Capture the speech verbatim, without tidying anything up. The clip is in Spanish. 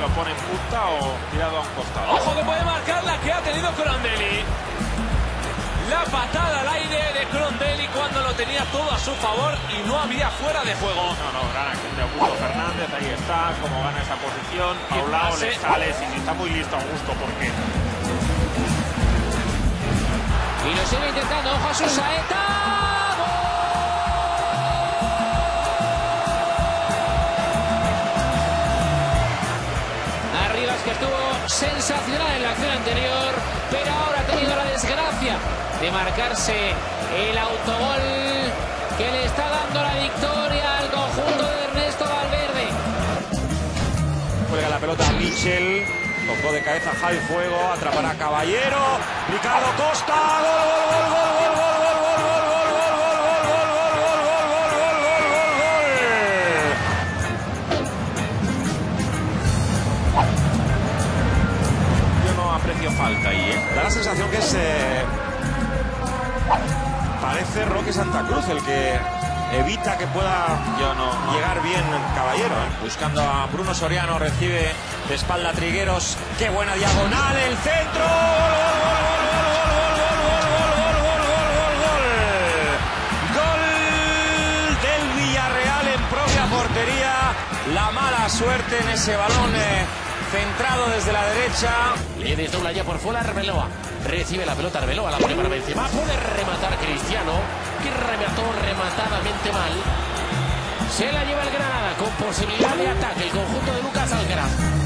lo pone en punta o tirado a un costado. Ojo que puede marcar la que ha tenido Crondelli. La patada al aire de Crondelli cuando lo tenía todo a su favor y no había fuera de juego. No, no, gran acción de Augusto Fernández, ahí está, como gana esa posición. A un lado le sale, sí, está muy listo Augusto, porque... Y lo sigue intentando, ojo a su saeta. Arribas, que estuvo sensacional en la acción anterior, pero ahora ha tenido la desgracia de marcarse el autogol que le está dando la victoria al conjunto de Ernesto Valverde. Juega la pelota a Michel, tocó de cabeza Javi Fuego, atrapará a Caballero, Ricardo Costa, gol, gol, gol, gol, gol, gol, gol, gol, gol, gol, gol, gol, gol. Yo no aprecio falta ahí, ¿eh? Da la sensación que es... Eh... Parece Roque Santa Cruz el que evita que pueda Yo no, llegar bien Caballero. ¿eh? Buscando a Bruno Soriano, recibe de espalda a Trigueros. ¡Qué buena diagonal! ¡El centro! ¡Gol del Villarreal en propia portería! La mala suerte en ese balón eh, centrado desde la derecha. Le desdobla ya por fuera Arbeloa. Recibe la pelota Arbeloa, la pone para Benzema. Puede rematar Cristiano, que remató rematadamente mal. Se la lleva el Granada con posibilidad de ataque el conjunto de Lucas Alcaraz.